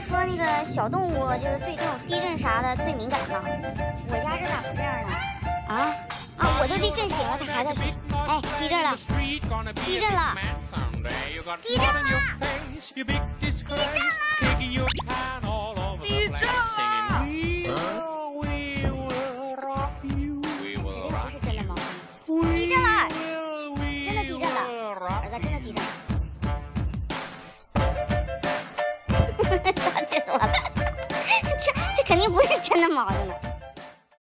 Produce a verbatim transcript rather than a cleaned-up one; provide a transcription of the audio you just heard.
说那个小动物就是对这种地震啥的最敏感吗？我家这咋不这样呢？啊啊！我都地震醒了，它还在说，哎，地震了，地震了，地震了，地震了，地震了！指定不是真的猫，地震了，真的地震了，儿子真的地震了。气死我了！这这肯定不是真的毛的呢。